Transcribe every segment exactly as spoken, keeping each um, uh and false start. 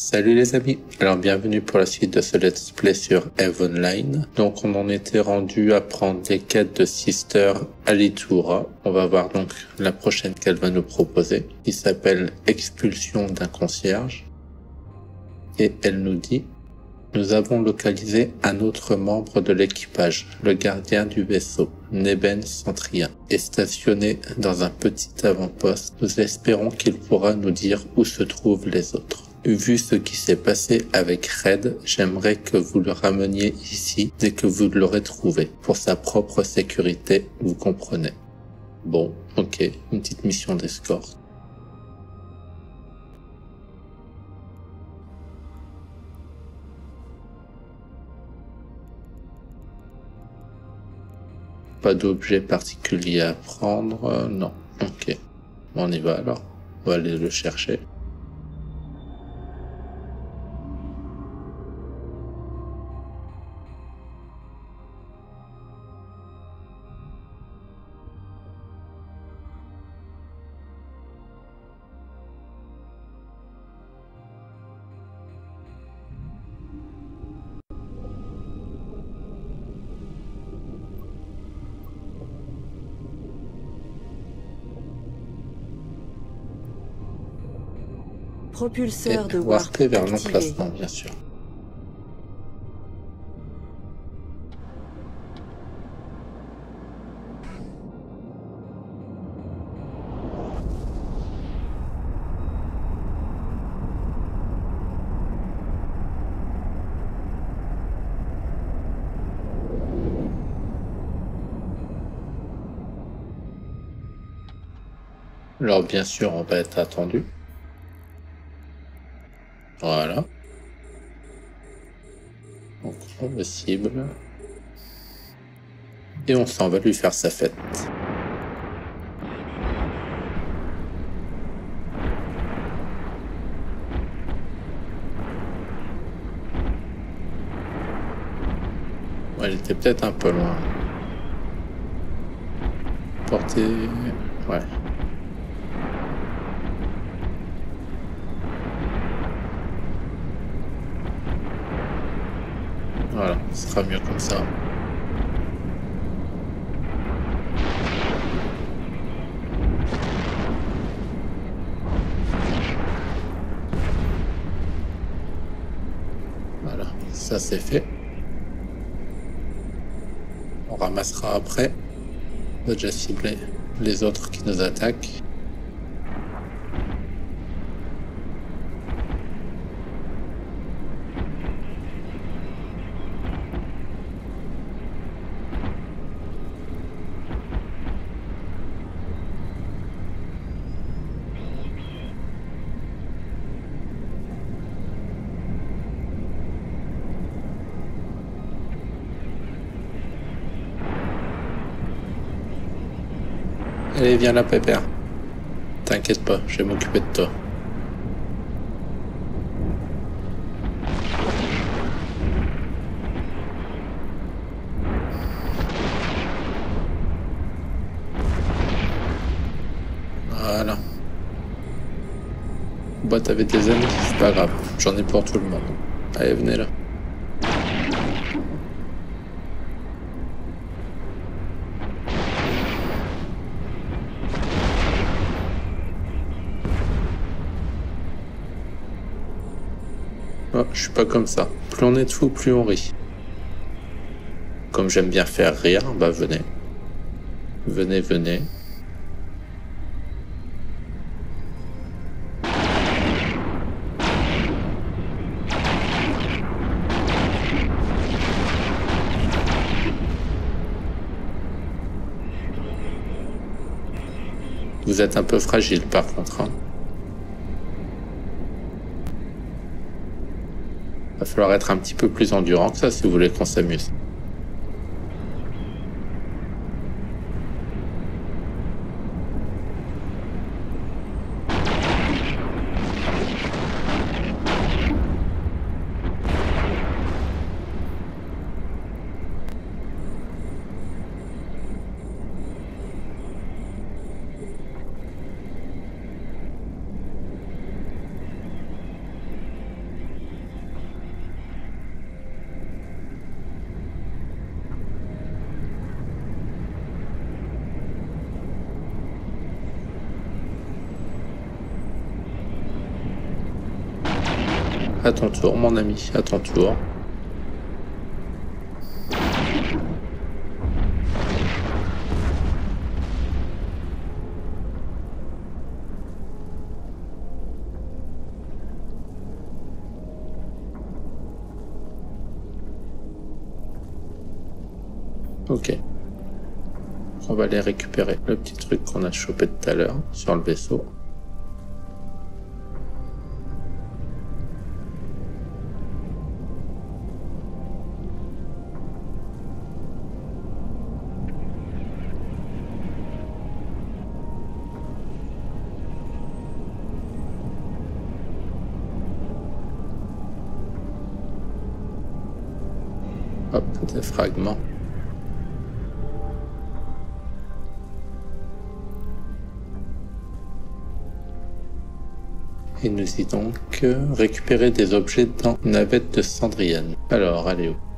Salut les amis, alors bienvenue pour la suite de ce let's play sur EVE Online. Donc on en était rendu à prendre les quêtes de Sister Alitura. On va voir donc la prochaine qu'elle va nous proposer, qui s'appelle Expulsion d'un concierge. Et elle nous dit: nous avons localisé un autre membre de l'équipage, le gardien du vaisseau, Neben Centrien, est stationné dans un petit avant-poste. Nous espérons qu'il pourra nous dire où se trouvent les autres. Vu ce qui s'est passé avec Red, j'aimerais que vous le rameniez ici dès que vous l'aurez trouvé, pour sa propre sécurité, vous comprenez. Bon, ok, une petite mission d'escorte. Pas d'objet particulier à prendre, euh, non, ok. On y va alors, on va aller le chercher. Propulseur Et de warp warper vers activé. l'emplacement, bien sûr. Alors bien sûr, on va être attendu. Voilà. Donc on le cible. Et on s'en va lui faire sa fête. Ouais, elle était peut-être un peu loin. Portée... Ouais. Voilà, ce sera mieux comme ça. Voilà, ça c'est fait. On ramassera après. On va déjà cibler les autres qui nous attaquent. Allez, viens là, Pépère. T'inquiète pas, je vais m'occuper de toi. Voilà. Bah, t'avais des amis, c'est pas grave. J'en ai pour tout le monde. Allez, venez là. Oh, je suis pas comme ça. Plus on est de fous, plus on rit. Comme j'aime bien faire rire, bah venez. Venez, venez. Vous êtes un peu fragile par contre, hein. Va falloir être un petit peu plus endurant que ça si vous voulez qu'on s'amuse. À ton tour, mon ami, à ton tour. Ok. On va aller récupérer le petit truc qu'on a chopé tout à l'heure sur le vaisseau. Hop, des fragments. Il nous dit donc euh, récupérer des objets dans une navette de Cendrienne. Alors, allez où?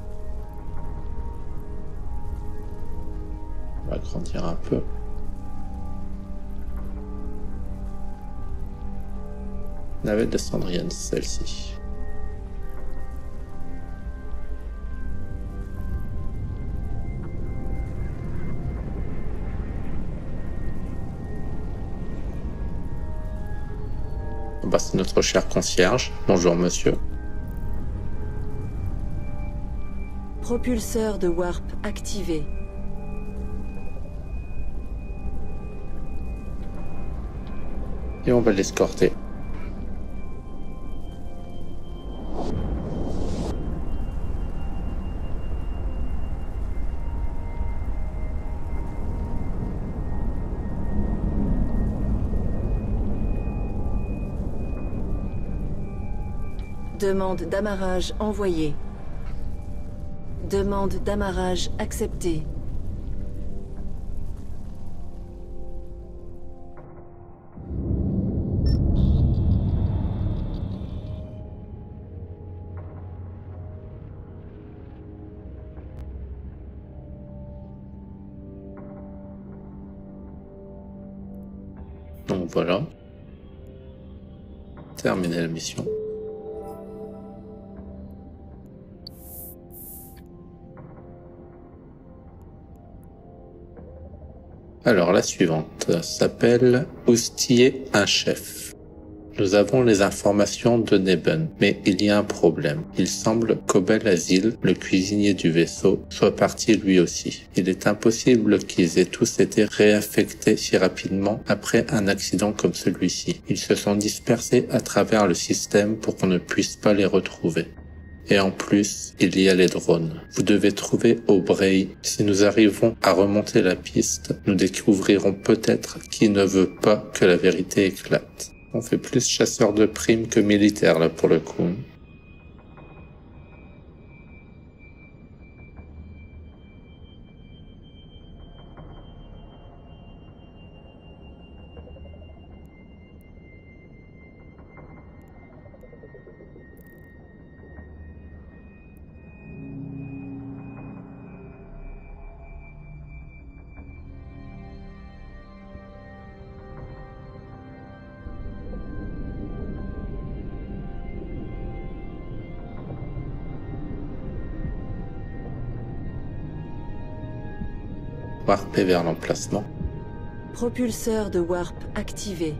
On va grandir un peu. Navette de Cendrienne, celle-ci. Bah, c'est notre cher concierge. Bonjour monsieur. Propulseur de warp activé. Et on va l'escorter. Demande d'amarrage envoyée. Demande d'amarrage acceptée. Donc voilà. Terminer la mission. Alors la suivante s'appelle Oustiller un chef. Nous avons les informations de Neben, mais il y a un problème. Il semble qu'Obel Azil, le cuisinier du vaisseau, soit parti lui aussi. Il est impossible qu'ils aient tous été réaffectés si rapidement après un accident comme celui-ci. Ils se sont dispersés à travers le système pour qu'on ne puisse pas les retrouver. Et en plus, il y a les drones. Vous devez trouver Aubrey. Si nous arrivons à remonter la piste, nous découvrirons peut-être qui ne veut pas que la vérité éclate. On fait plus chasseur de primes que militaire là pour le coup. Warper vers l'emplacement. Propulseur de warp activé.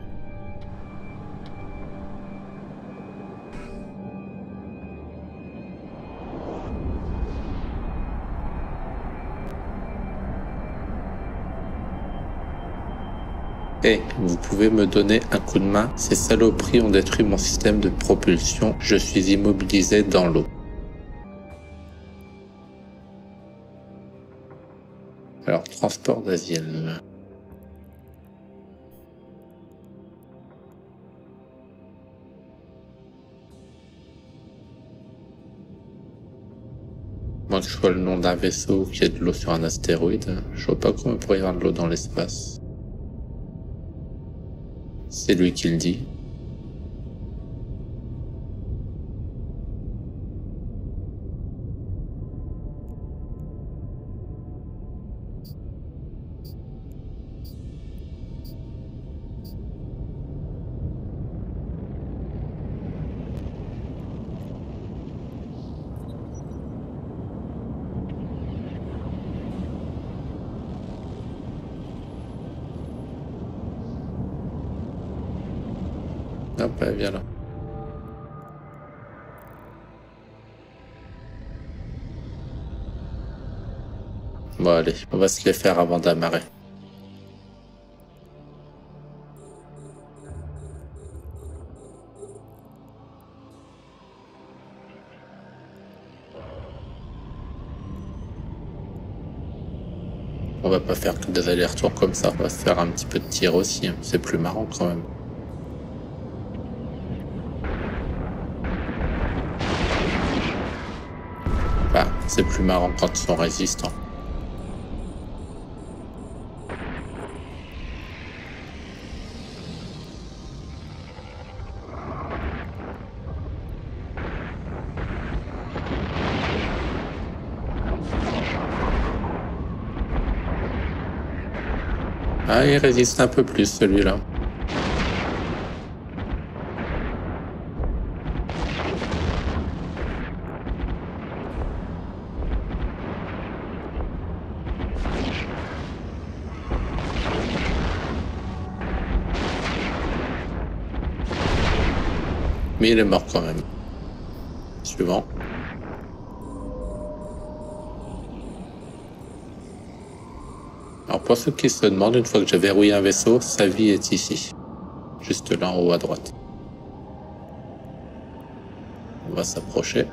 Hey, vous pouvez me donner un coup de main? Ces saloperies ont détruit mon système de propulsion. Je suis immobilisé dans l'eau. Alors, transport d'asile. Moi que je vois le nom d'un vaisseau qui a de l'eau sur un astéroïde, je vois pas comment il pourrait y avoir de l'eau dans l'espace. C'est lui qui le dit. Hop, elle vient là. Bon, allez, on va se les faire avant d'amarrer. On va pas faire que des allers-retours comme ça, on va se faire un petit peu de tir aussi, hein. C'est plus marrant quand même. Enfin, c'est plus marrant quand ils sont résistants. Ah, il résiste un peu plus celui-là. Mais il est mort quand même. Suivant. Alors pour ceux qui se demandent, une fois que j'ai verrouillé un vaisseau, sa vie est ici. Juste là en haut à droite. On va s'approcher.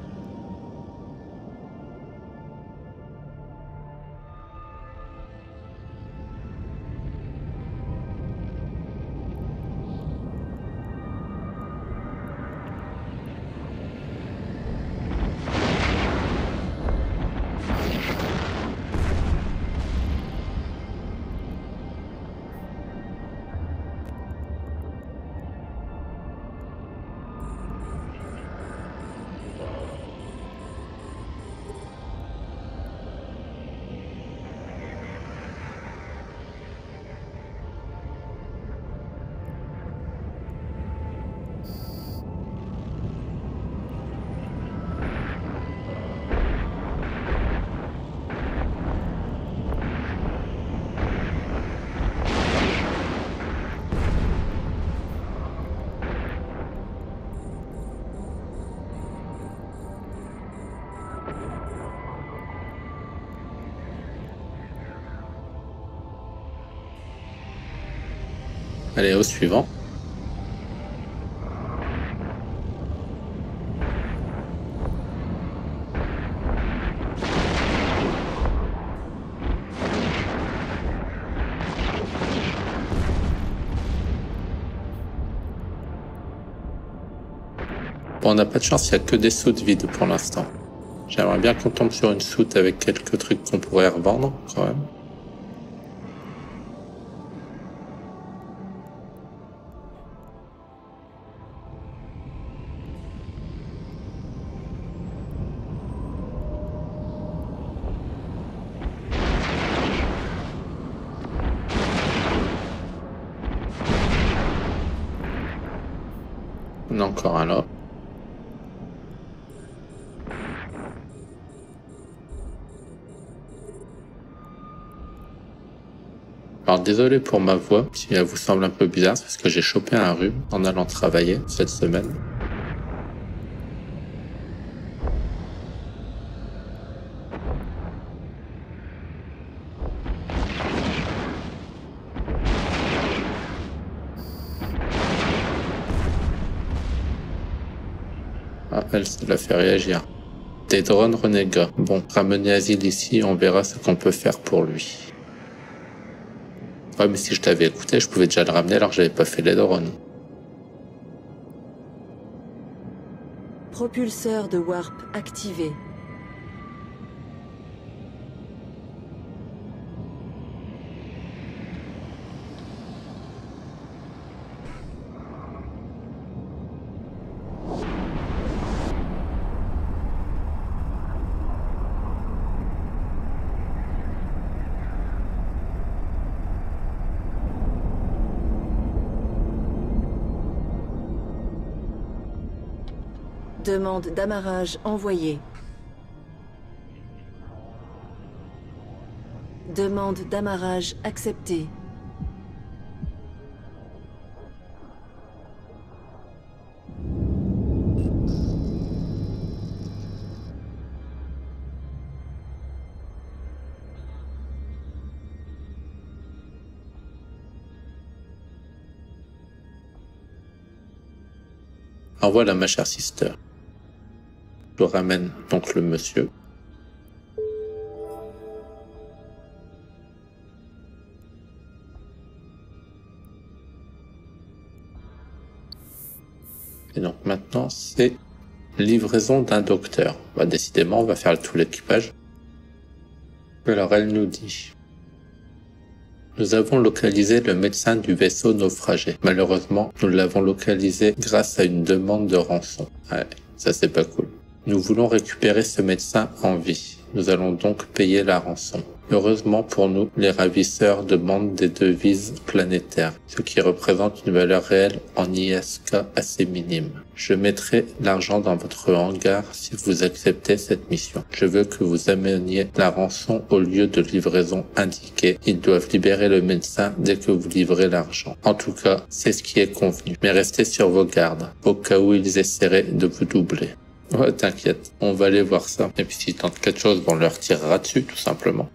Allez, au suivant. Bon, on n'a pas de chance, il n'y a que des soutes vides pour l'instant. J'aimerais bien qu'on tombe sur une soute avec quelques trucs qu'on pourrait revendre, quand même. On a encore un là. Alors désolé pour ma voix, si elle vous semble un peu bizarre, c'est parce que j'ai chopé un rhume en allant travailler cette semaine. Ah, elle, ça l'a fait réagir. Des drones renégats. Bon, ramener Asile ici, on verra ce qu'on peut faire pour lui. Ouais, mais si je t'avais écouté, je pouvais déjà le ramener alors que j'avais pas fait les drones. Propulseur de Warp activé. Demande d'amarrage envoyée. Demande d'amarrage acceptée. En voilà, ma chère sister. Je ramène donc le monsieur. Et donc maintenant, c'est livraison d'un docteur. Bah, décidément, on va faire tout l'équipage. Alors elle nous dit: nous avons localisé le médecin du vaisseau naufragé. Malheureusement, nous l'avons localisé grâce à une demande de rançon. Ouais, ça c'est pas cool. Nous voulons récupérer ce médecin en vie. Nous allons donc payer la rançon. Heureusement pour nous, les ravisseurs demandent des devises planétaires, ce qui représente une valeur réelle en I S K assez minime. Je mettrai l'argent dans votre hangar si vous acceptez cette mission. Je veux que vous ameniez la rançon au lieu de livraison indiqué. Ils doivent libérer le médecin dès que vous livrez l'argent. En tout cas, c'est ce qui est convenu. Mais restez sur vos gardes, au cas où ils essaieraient de vous doubler. Ouais, t'inquiète, on va aller voir ça. Et puis s'ils tentent quelque chose, on leur tirera dessus, tout simplement.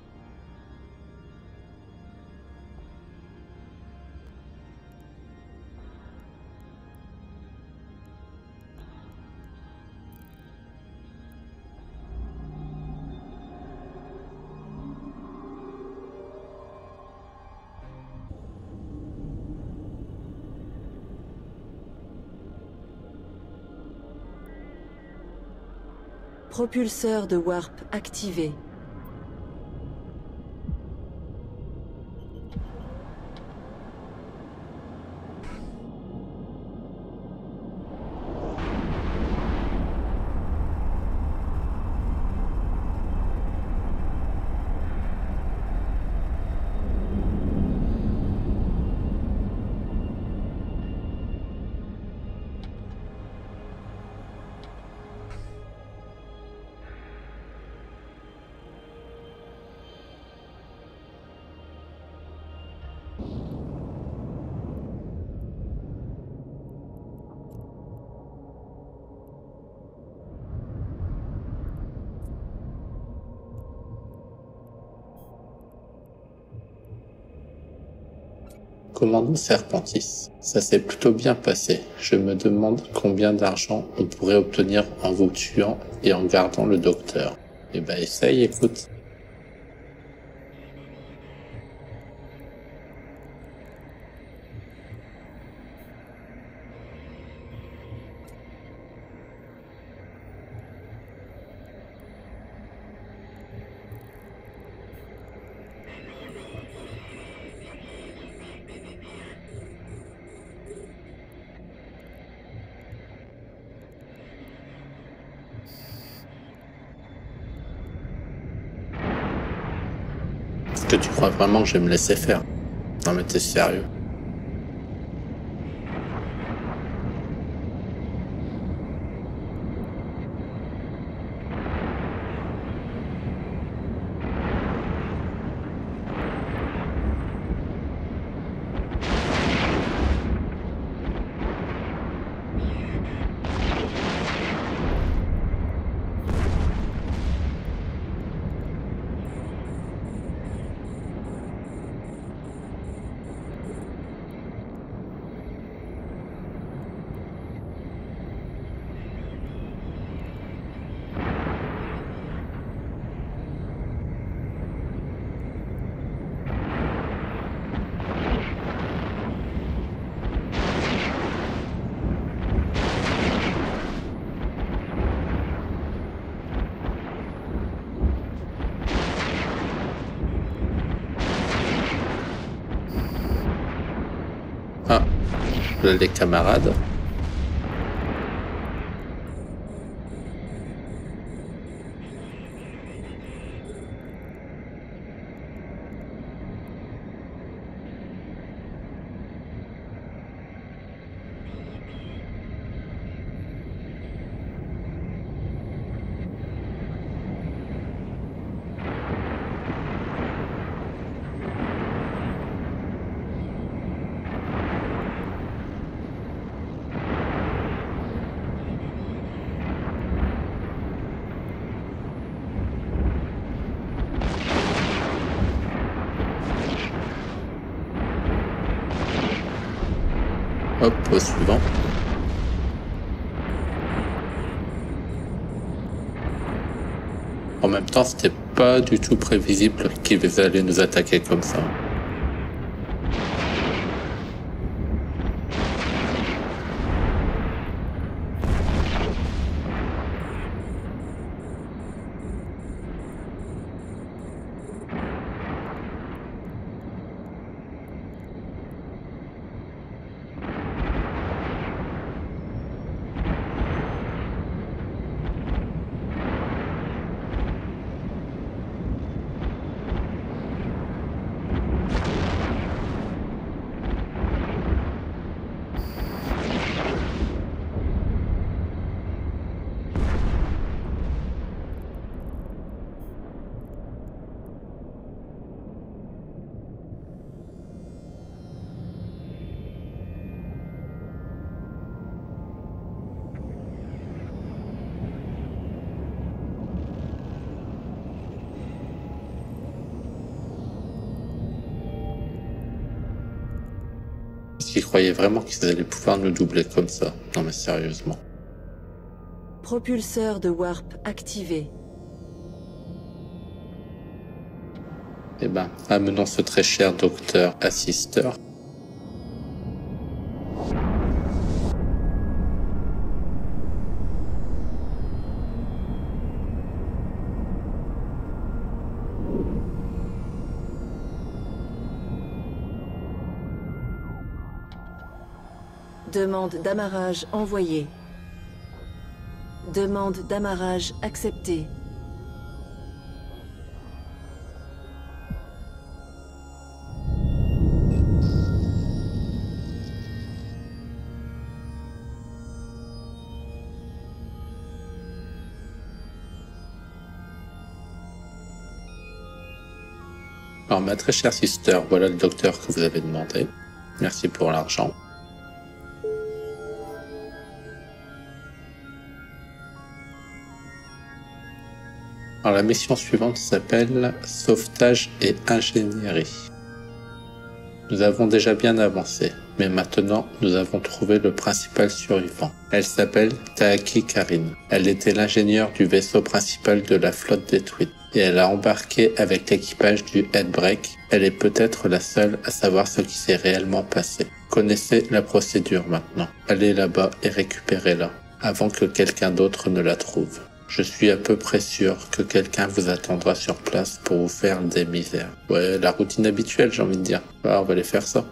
Propulseur de warp activé. Commandant Serpentis, ça s'est plutôt bien passé. Je me demande combien d'argent on pourrait obtenir en vous tuant et en gardant le docteur. Eh ben essaye, écoute. Est-ce que tu crois vraiment que je vais me laisser faire? Non mais t'es sérieux? Ah, là, les camarades. Hop, au suivant. En même temps, c'était pas du tout prévisible qu'ils allaient nous attaquer comme ça. Ils croyaient vraiment qu'ils allaient pouvoir nous doubler comme ça. Non mais sérieusement. Propulseur de Warp activé. Eh ben, amenons ce très cher docteur Assister. Demande d'amarrage envoyée. Demande d'amarrage acceptée. Alors ma très chère sister, voilà le docteur que vous avez demandé. Merci pour l'argent. Alors la mission suivante s'appelle Sauvetage et ingénierie. Nous avons déjà bien avancé, mais maintenant nous avons trouvé le principal survivant. Elle s'appelle Taaki Karin. Elle était l'ingénieure du vaisseau principal de la flotte détruite, et elle a embarqué avec l'équipage du Headbreak. Elle est peut-être la seule à savoir ce qui s'est réellement passé. Connaissez la procédure maintenant. Allez là-bas et récupérez-la, avant que quelqu'un d'autre ne la trouve. Je suis à peu près sûr que quelqu'un vous attendra sur place pour vous faire des misères. Ouais, la routine habituelle, j'ai envie de dire. Bah, on va aller faire ça.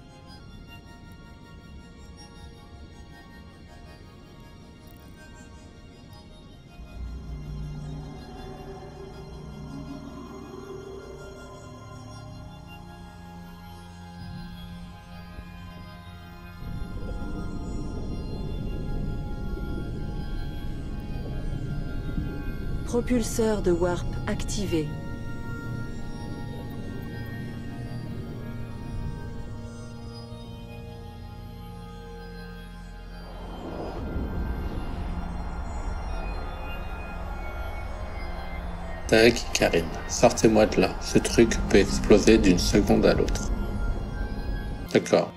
Propulseur de Warp activé. Taaki Karin, sortez-moi de là. Ce truc peut exploser d'une seconde à l'autre. D'accord.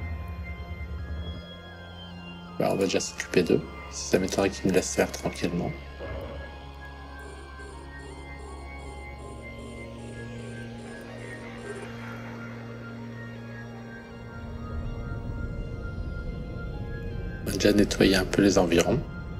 Bah, on va déjà s'occuper d'eux. Ça m'étonnerait qu'ils me laissent faire tranquillement. On va déjà nettoyer un peu les environs.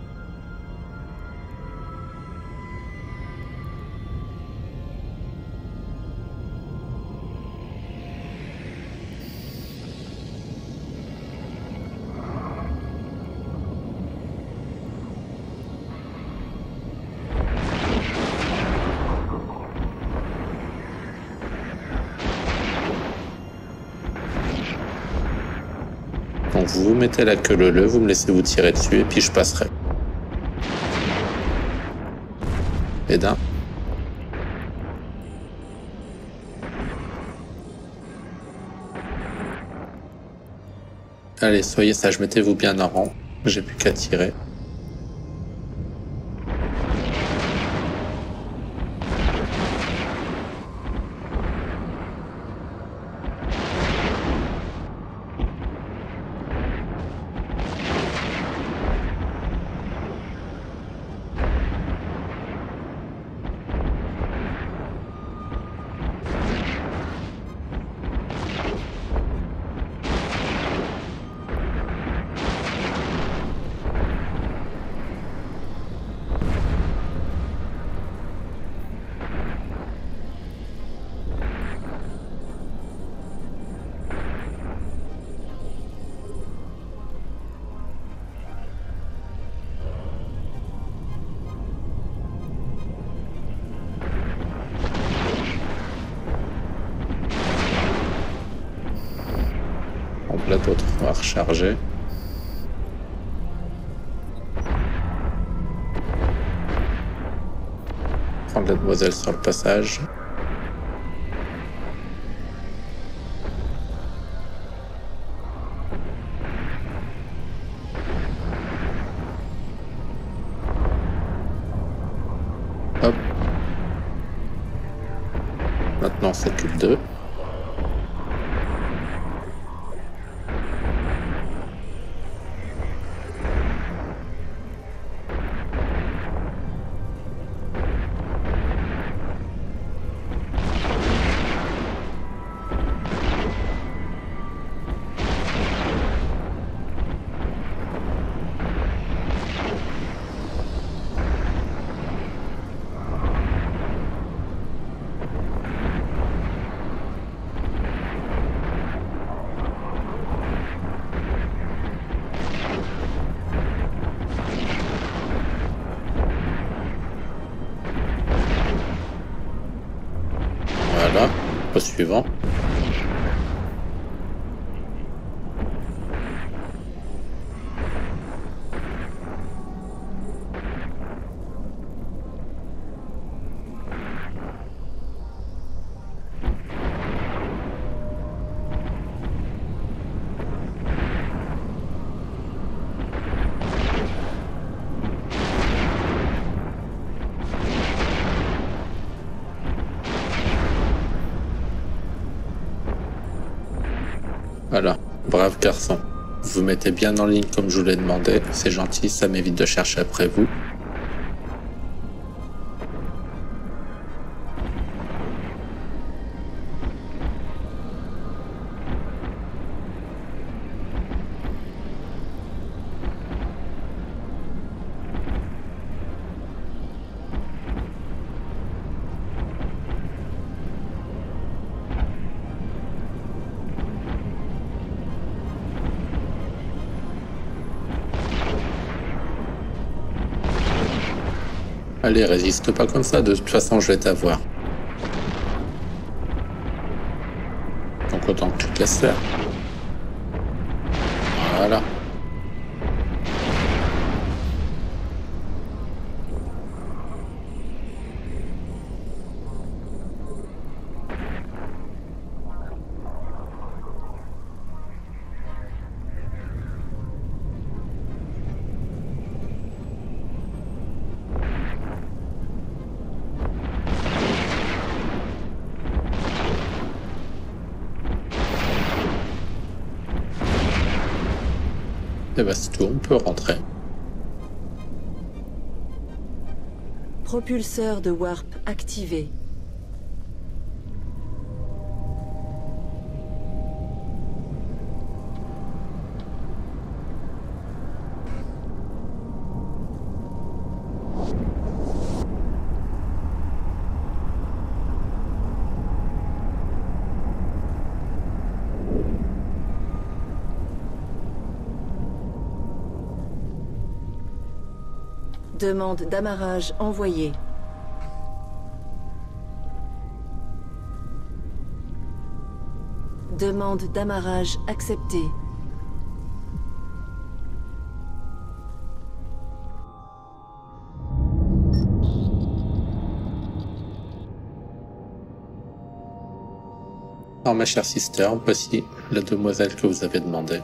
Donc vous vous mettez la queue leu-leu, vous me laissez vous tirer dessus et puis je passerai. Et d'un. Allez, soyez sages, mettez-vous bien en rang. J'ai plus qu'à tirer. Donc là, d'autres vont recharger. Prendre la demoiselle sur le passage. Hop. Maintenant, on s'occupe d'eux. Voilà, au suivant. Voilà, brave garçon. Vous mettez bien en ligne comme je vous l'ai demandé, c'est gentil, ça m'évite de chercher après vous. Allez, résiste pas comme ça, de toute façon je vais t'avoir. Donc autant que tu te laisses faire. Voilà. Et bah c'est tout, on peut rentrer. Propulseur de warp activé. Demande d'amarrage envoyée. Demande d'amarrage acceptée. Alors ma chère sister, voici la demoiselle que vous avez demandée.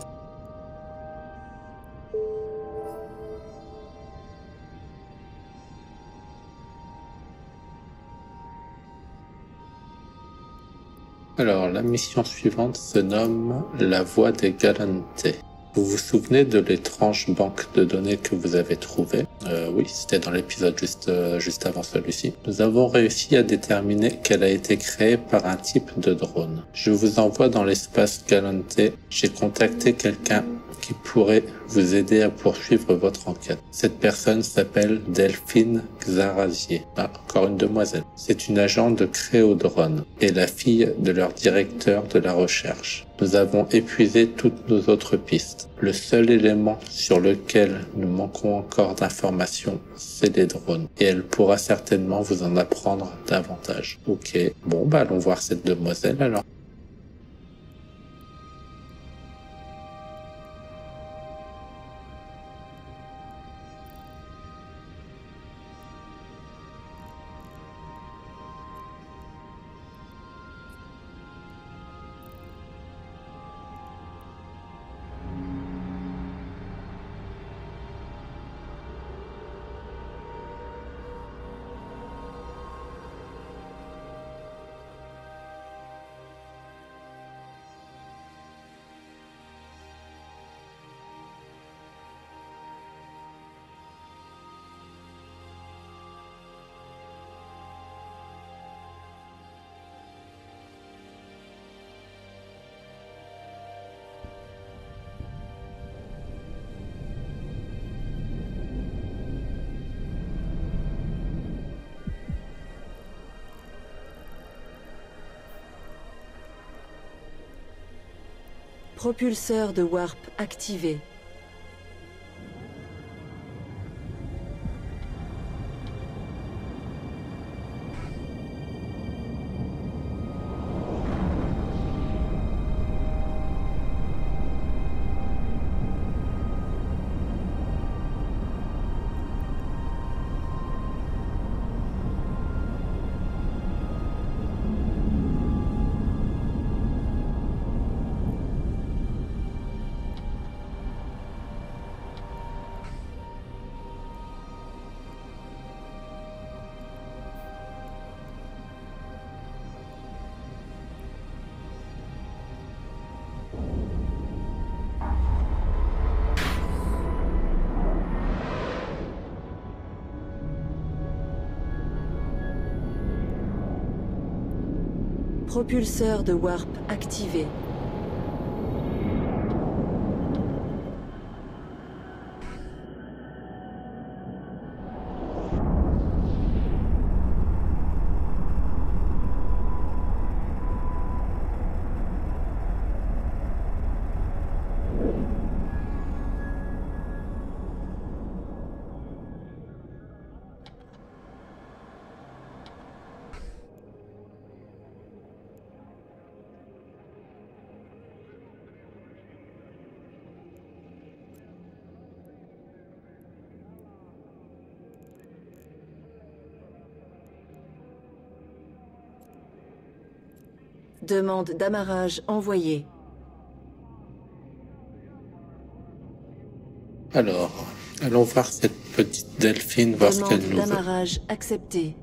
Alors, la mission suivante se nomme La Voie des Galantes. Vous vous souvenez de l'étrange banque de données que vous avez trouvée? euh, Oui, c'était dans l'épisode juste, euh, juste avant celui-ci. Nous avons réussi à déterminer qu'elle a été créée par un type de drone. Je vous envoie dans l'espace Galante. J'ai contacté quelqu'un qui pourrait vous aider à poursuivre votre enquête. Cette personne s'appelle Delphine Xarazier. Ah, encore une demoiselle. C'est une agente de Créodrone et la fille de leur directeur de la recherche. Nous avons épuisé toutes nos autres pistes. Le seul élément sur lequel nous manquons encore d'informations, c'est les drones. Et elle pourra certainement vous en apprendre davantage. Ok, bon bah allons voir cette demoiselle alors. Propulseur de warp activé. Propulseur de warp activé. Demande d'amarrage envoyée. Alors, allons voir cette petite Delphine, voir ce qu'elle nous Demande veut. d'amarrage acceptée.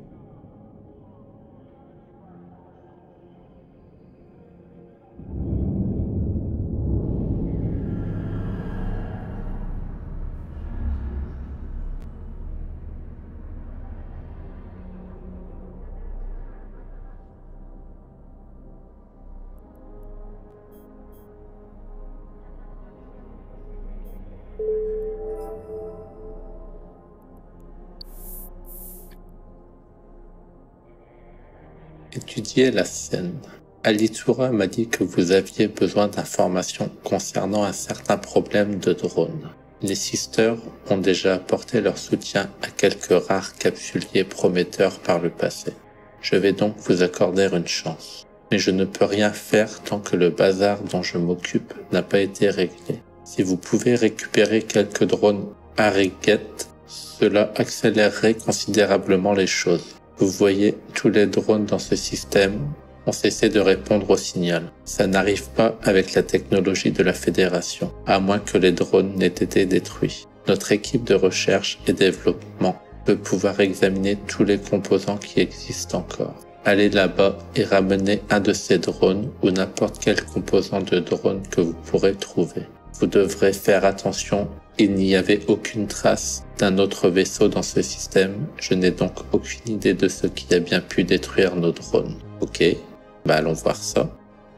Étudier la scène. Alitura m'a dit que vous aviez besoin d'informations concernant un certain problème de drone. Les Sisters ont déjà apporté leur soutien à quelques rares capsuliers prometteurs par le passé. Je vais donc vous accorder une chance. Mais je ne peux rien faire tant que le bazar dont je m'occupe n'a pas été réglé. Si vous pouvez récupérer quelques drones Harriet, cela accélérerait considérablement les choses. Vous voyez, tous les drones dans ce système ont cessé de répondre au signal. Ça n'arrive pas avec la technologie de la Fédération, à moins que les drones n'aient été détruits. Notre équipe de recherche et développement peut pouvoir examiner tous les composants qui existent encore. Allez là-bas et ramenez un de ces drones ou n'importe quel composant de drone que vous pourrez trouver. Vous devrez faire attention, il n'y avait aucune trace d'un autre vaisseau dans ce système, je n'ai donc aucune idée de ce qui a bien pu détruire nos drones. Ok, bah allons voir ça.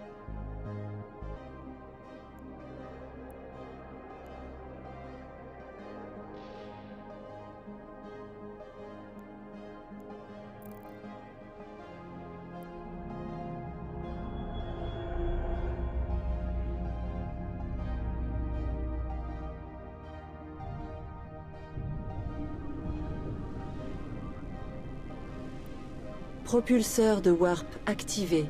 Propulseur de warp activé.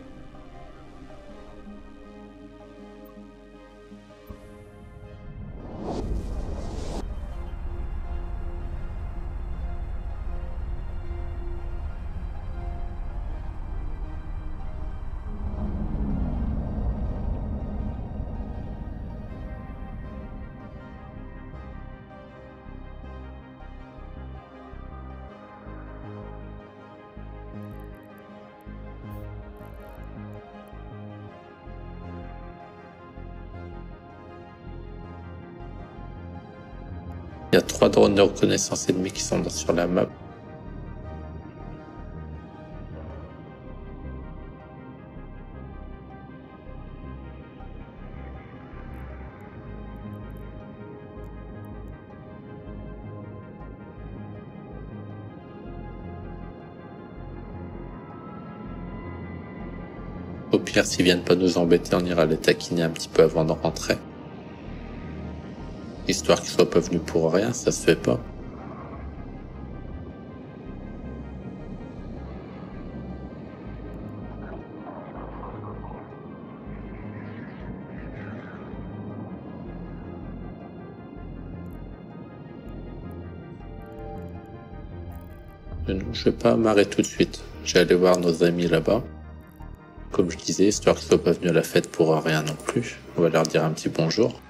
Il y a trois drones de reconnaissance ennemis qui sont sur la map. Au pire, s'ils viennent pas nous embêter, on ira les taquiner un petit peu avant de rentrer. Histoire qu'ils soient pas venus pour rien, ça se fait pas. Je vais pas m'arrêter tout de suite. Je vais aller voir nos amis là-bas. Comme je disais, histoire qu'ils soient pas venus à la fête pour rien non plus. On va leur dire un petit bonjour.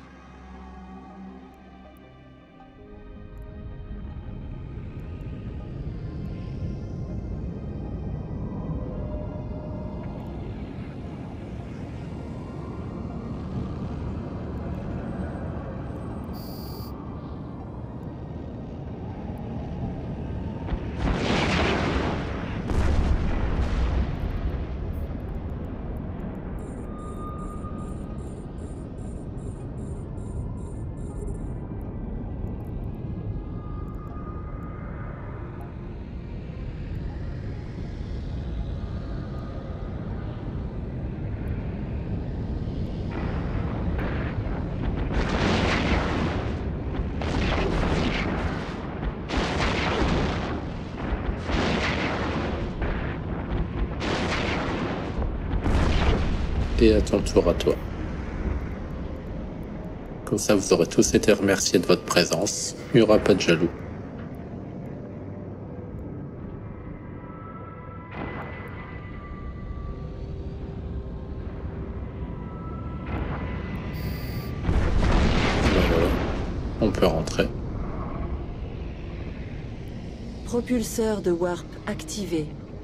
Et à ton tour à toi. Comme ça, vous aurez tous été remerciés de votre présence. Il n'y aura pas de jaloux. Ben voilà, on peut rentrer. Propulseur de Warp activé.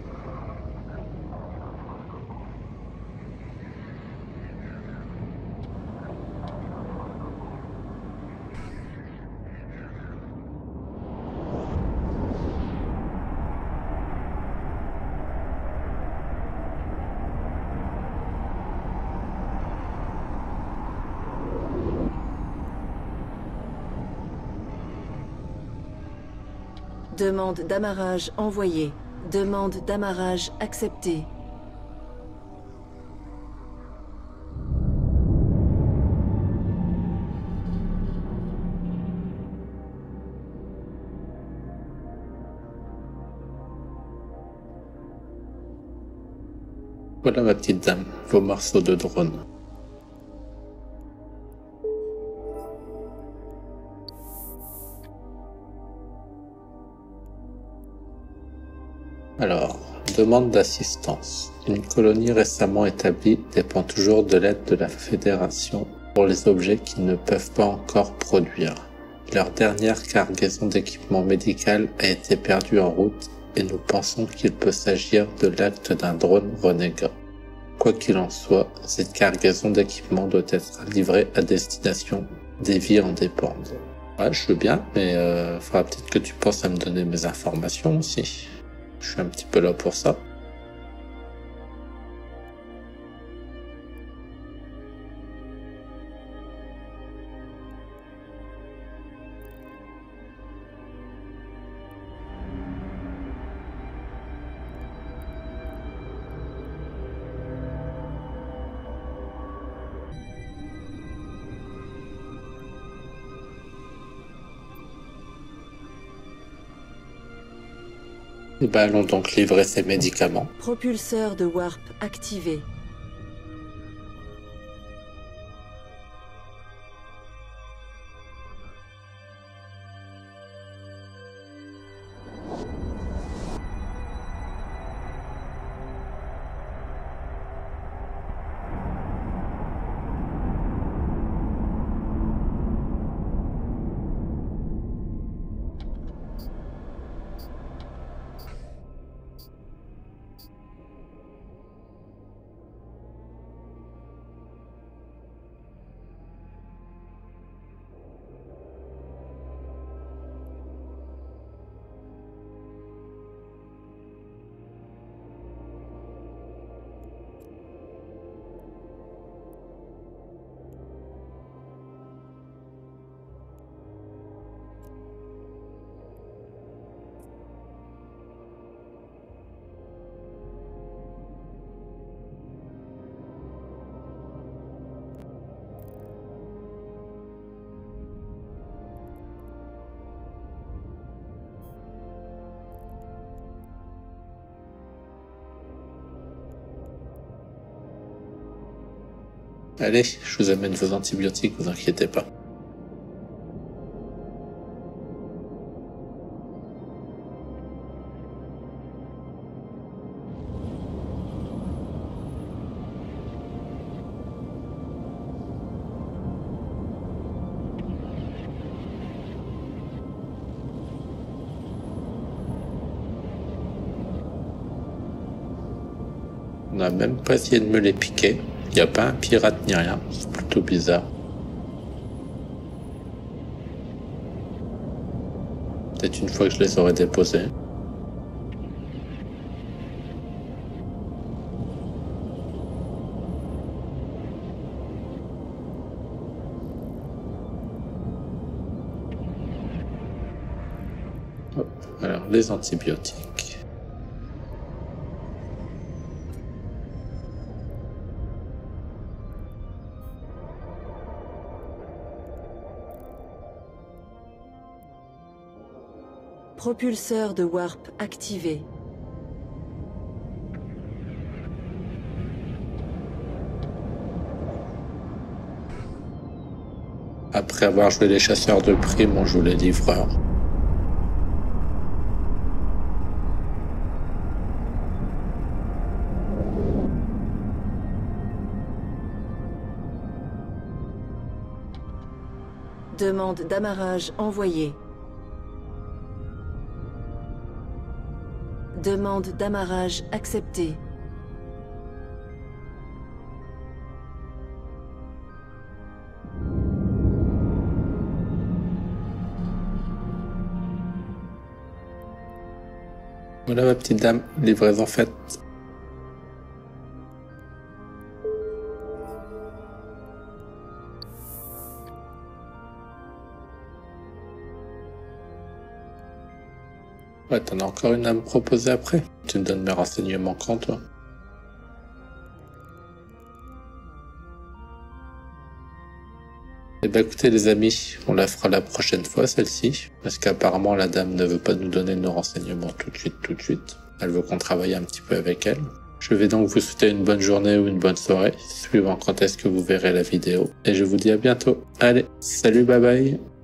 Demande d'amarrage envoyée. Demande d'amarrage acceptée. Voilà ma petite dame, vos morceaux de drone. Alors, demande d'assistance. Une colonie récemment établie dépend toujours de l'aide de la Fédération pour les objets qu'ils ne peuvent pas encore produire. Leur dernière cargaison d'équipement médical a été perdue en route et nous pensons qu'il peut s'agir de l'acte d'un drone renégat. Quoi qu'il en soit, cette cargaison d'équipement doit être livrée à destination. Des vies en dépendent. Ouais, je veux bien, mais euh, faudra peut-être que tu penses à me donner mes informations aussi. Je suis un petit peu là pour ça. Et ben allons donc livrer ces médicaments. Propulseur de Warp activé. Allez, je vous amène vos antibiotiques, vous inquiétez pas. On n'a même pas essayé de me les piquer. Il n'y a pas un pirate ni rien. C'est plutôt bizarre. Peut-être une fois que je les aurais déposés. Hop. Alors, les antibiotiques. Propulseur de warp activé. Après avoir joué les chasseurs de primes, on joue les livreurs. Demande d'amarrage envoyée. Demande d'amarrage acceptée. Voilà ma petite dame, livraison faite. Ouais, t'en as encore une à me proposer après. Tu me donnes mes renseignements quand, toi? Eh ben écoutez les amis, on la fera la prochaine fois celle-ci, parce qu'apparemment la dame ne veut pas nous donner nos renseignements tout de suite, tout de suite. Elle veut qu'on travaille un petit peu avec elle. Je vais donc vous souhaiter une bonne journée ou une bonne soirée, suivant quand est-ce que vous verrez la vidéo. Et je vous dis à bientôt. Allez, salut, bye bye.